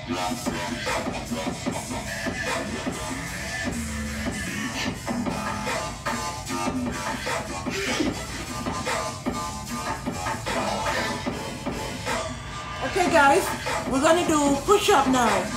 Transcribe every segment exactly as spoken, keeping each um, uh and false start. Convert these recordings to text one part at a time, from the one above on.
Okay guys, we're gonna do push-up now.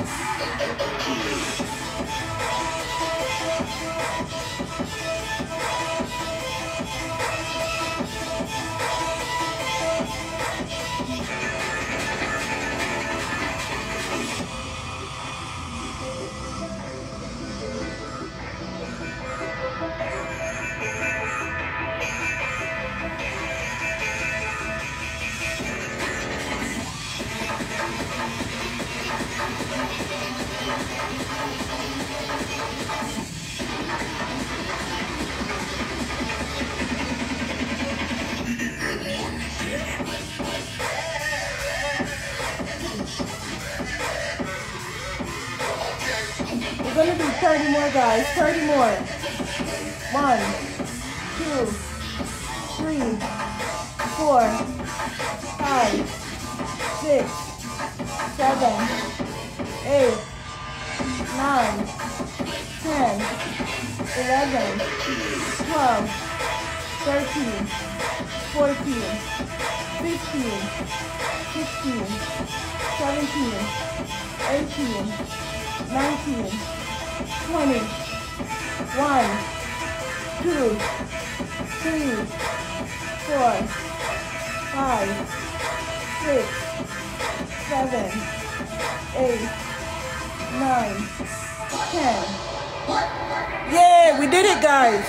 We're gonna do thirty more guys, thirty more. One, two, three, four, five, six, seven, eight, nine, ten, eleven, twelve, thirteen, fourteen, fifteen, sixteen, seventeen, eighteen, nineteen, twenty, one, two, three, four, five, six, seven, eight, nine, ten. Yeah, we did it, guys.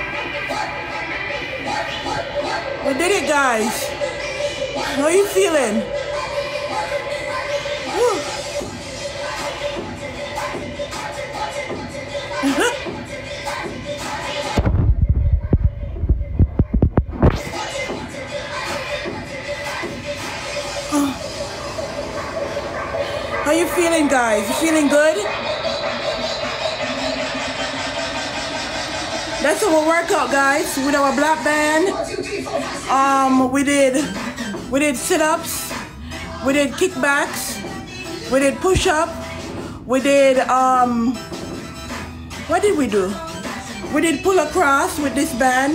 We did it, guys. How are you feeling? Woo. How you feeling, guys? You feeling good? That's our workout, guys, with our black band. Um, we did we did sit-ups, we did kickbacks, we did push-up, we did um what did we do? We did pull across with this band.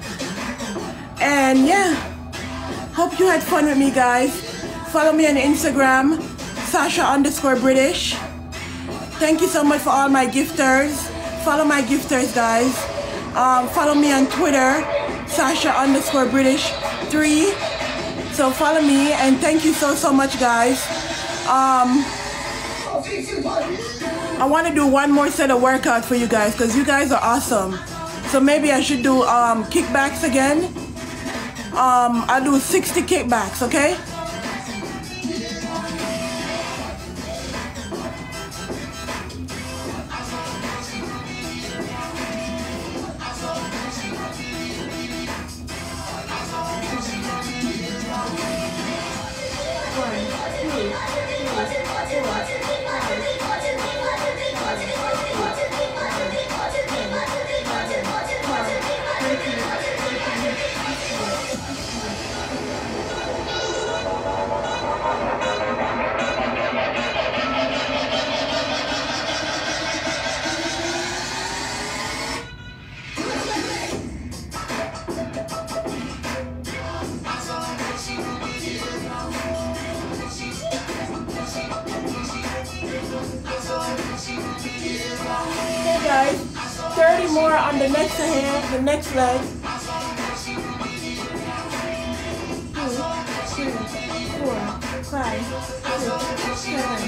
And yeah, hope you had fun with me, guys. Follow me on Instagram, Sasha underscore British. Thank you so much for all my gifters. Follow my gifters, guys. Um, follow me on Twitter, Sasha underscore British three. So follow me, and thank you so, so much, guys. Um, I want to do one more set of workouts for you guys because you guys are awesome. So maybe I should do um, kickbacks again. Um, I'll do sixty kickbacks, okay? Guys, thirty more on the next hand, the next leg. Two, three, four, five, six, seven,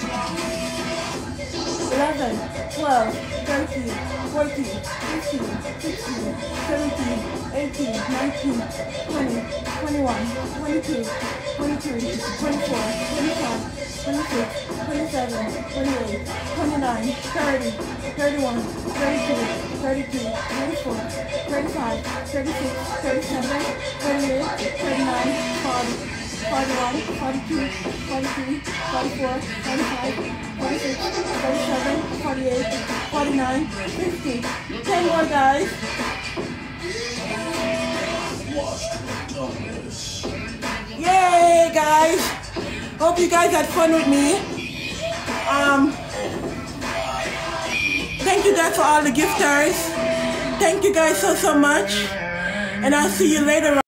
eleven, twelve, thirteen, fourteen, fifteen, sixteen, seventeen, eighteen, nineteen, twenty, twenty-one, twenty-two, twenty-three, twenty-four, twenty-five, twenty-six, twenty-seven, twenty-eight, twenty-nine, thirty, thirty-one, thirty-two, thirty-three, thirty-four, thirty-five, thirty-six, thirty-seven, thirty-eight, thirty-nine, forty, forty-one, forty-two, forty-three, forty-four, forty-five, forty-six, forty-seven, forty-eight, forty-nine, fifty. ten more, guys. Yay, guys. Hope you guys had fun with me. guys for all the gifters. Thank you guys so, so much. And I'll see you later.